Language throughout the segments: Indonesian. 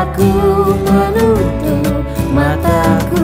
Aku menutup mataku.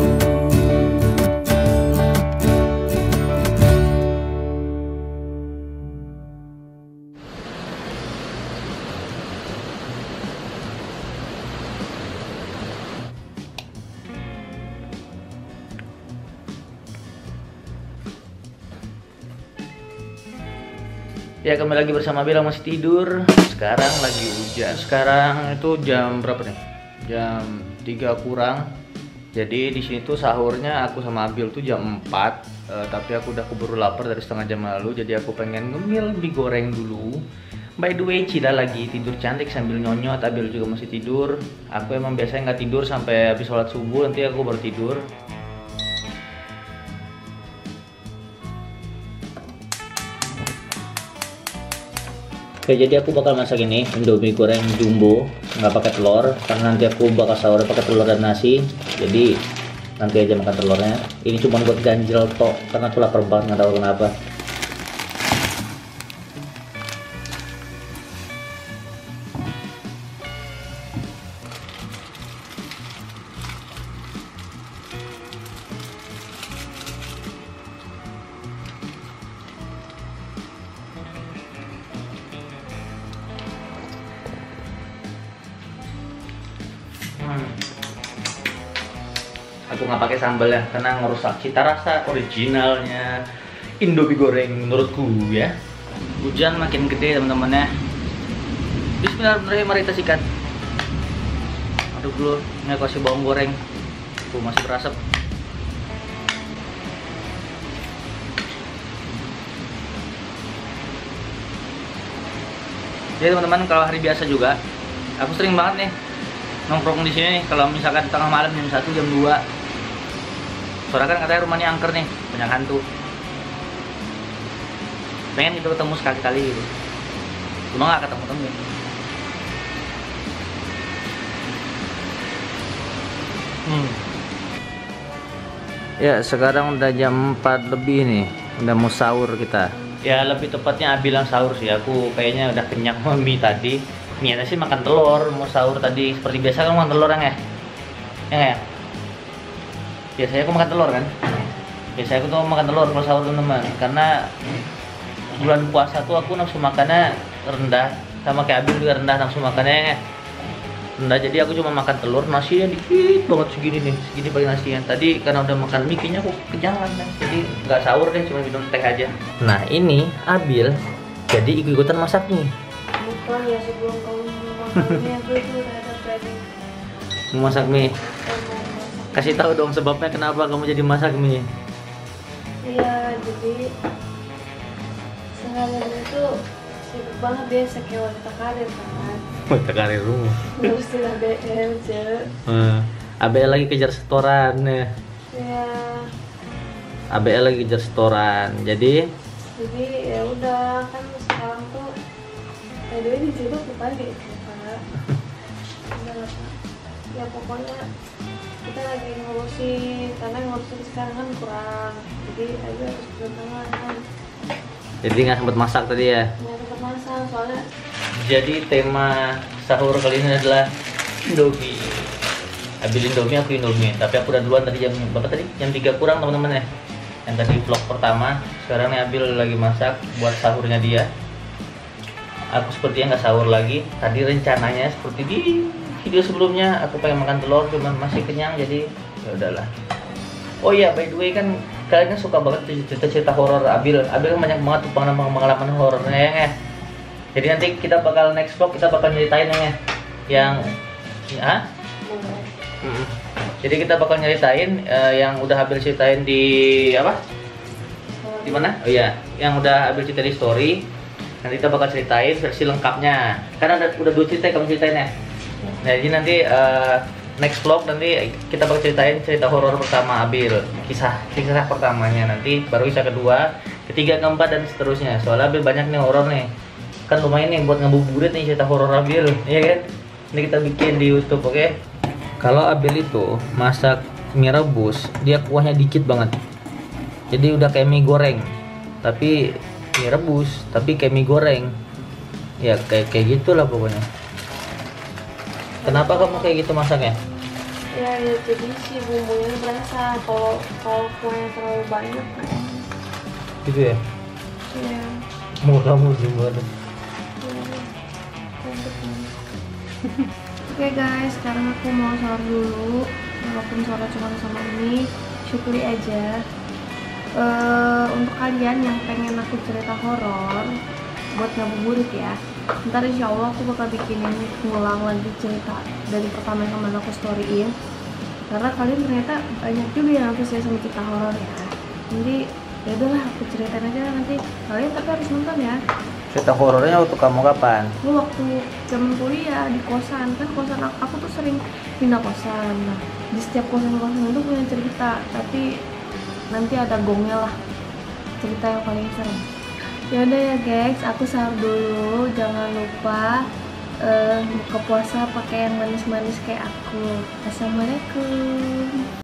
Ya, kembali lagi bersama Bilang masih tidur. Sekarang lagi hujan. Sekarang itu jam berapa nih? Jam 3 kurang. Jadi di sini tuh sahurnya aku sama Abil tuh jam 4. Tapi aku udah keburu lapar dari setengah jam lalu. Jadi aku pengen ngemil mie goreng dulu. By the way, Cida lagi tidur cantik sambil nyonyot. Abil juga masih tidur. Aku emang biasanya nggak tidur sampai habis sholat subuh. Nanti aku baru tidur. Oke, jadi aku bakal masak ini Indomie goreng jumbo nggak pakai telur, karena nanti aku bakal sahur pakai telur dan nasi. Jadi nanti aja makan telurnya. Ini cuma buat ganjel tok, karena aku lapar banget nggak tahu kenapa. Aku nggak pakai sambal ya, karena ngerusak cita rasa originalnya Indomie goreng menurutku ya. Hujan makin gede teman-teman ya. Bismillahirrahmanirrahim, mari kita sikat. Aduk dulu, ini aku kasih bawang goreng. Masih berasap. Jadi teman-teman, kalau hari biasa juga aku sering banget nih nongkrong di sini nih, kalau misalkan tengah malam jam 1 jam 2. Soalnya kan katanya rumahnya angker nih, banyak hantu. Pengen gitu ketemu sekali-kali gitu. Cuma nggak ketemu-temu. Ya, sekarang udah jam 4 lebih nih. Udah mau sahur kita. Ya, lebih tepatnya bilang sahur sih. Aku kayaknya udah kenyang sama mie tadi. Niatnya sih makan telur, mau sahur tadi. Seperti biasa kan makan telur ya? Ya? Biasanya aku makan telur kan? Biasanya aku tuh makan telur kalau sahur teman-teman. Karena bulan puasa tuh aku nafsu makannya rendah. Sama kayak Abil juga rendah nafsu makannya rendah. Jadi aku cuma makan telur, nasinya dikit banget segini nih. Segini paling nasinya. Tadi karena udah makan mie kayaknya aku kenyang kan. Jadi nggak sahur deh, cuma minum teh aja. Nah ini Abil jadi ikut-ikutan masak nih. Bukan ya, sebelum kamu makan mie aku itu udah ada planning. Mau masak mie. Kasih tahu dong sebabnya kenapa kamu jadi masak mie. Iya, jadi seharian itu sibuk banget, biasa kayak wanita karir kan. Wanita karir rumah. Ngurusin ABL aja. ABL lagi kejar setoran ya. Ya, ABL lagi kejar setoran. Jadi ya udah kan sekarang tuh ini juga pagi Pak. Udah lah, Pak. Ya pokoknya kita lagi ngurusin, karena ngurusin sekarang kan kurang, jadi aja harus bertangan kan. Jadi nggak sempat masak tadi ya. Nggak sempat masak soalnya. Jadi tema sahur kali ini adalah Indomie. Abil Indomie, aku Indomie. Tapi aku udah duluan tadi jam berapa tadi? Jam 3 kurang teman-teman ya. Yang tadi vlog pertama. Sekarang nih Abil lagi masak buat sahurnya dia. Aku sepertinya nggak sahur lagi. Tadi rencananya seperti di video sebelumnya aku pengen makan telur, cuman masih kenyang, jadi ya udahlah. Oh iya, by the way kan kalian kan suka banget cerita-cerita horor Abil. Abil kan banyak banget tuh pengalaman horornya ya. Jadi nanti kita bakal next vlog kita bakal nyeritain yang Jadi kita bakal nyeritain yang udah Abil ceritain di apa? Di mana? Oh iya, yang udah Abil cerita di story. Nanti kita bakal ceritain versi lengkapnya. Karena udah 2 cerita kamu ceritain ya. Nah, jadi nanti next vlog nanti kita bakal ceritain cerita horor pertama Abil, kisah pertamanya, nanti baru kisah kedua, ketiga, keempat dan seterusnya. Soalnya Abil banyak nih horor nih, kan lumayan nih buat ngabuburit nih cerita horor Abil, ya kan? Ini kita bikin di YouTube, oke? Kalau Abil itu masak mie rebus, dia kuahnya dikit banget, jadi udah kayak mie goreng, tapi mie rebus, tapi kayak mie goreng, ya kayak gitulah pokoknya. Kenapa kamu kayak gitu masaknya? Ya, jadi si bumbunya berasa. Kalau kuahnya terlalu banyak kan. Gitu ya? Iya. Mau kamu gimana? Oke guys, sekarang aku mau sahur dulu. Walaupun sahur cuma sama ini, syukuri aja. Untuk kalian yang pengen aku cerita horor, buat ngabuburit ya. Ntar insya Allah aku bakal bikinin ngulang lagi cerita dari pertama yang kemarin aku storyin. Karena kalian ternyata banyak juga yang antusias sama cerita horor ya. Jadi ya udahlah, aku ceritain aja nanti. Kalian tapi harus nonton ya. Cerita horornya waktu kamu kapan? Gue waktu zaman kuliah di kosan, kan kosan aku tuh sering pindah kosan. Nah, di setiap kosan-kosan itu punya cerita, tapi nanti ada gongnya lah, cerita yang paling serem. Ya udah ya guys, aku sahur dulu. Jangan lupa buka puasa pakai yang manis-manis kayak aku. Assalamualaikum.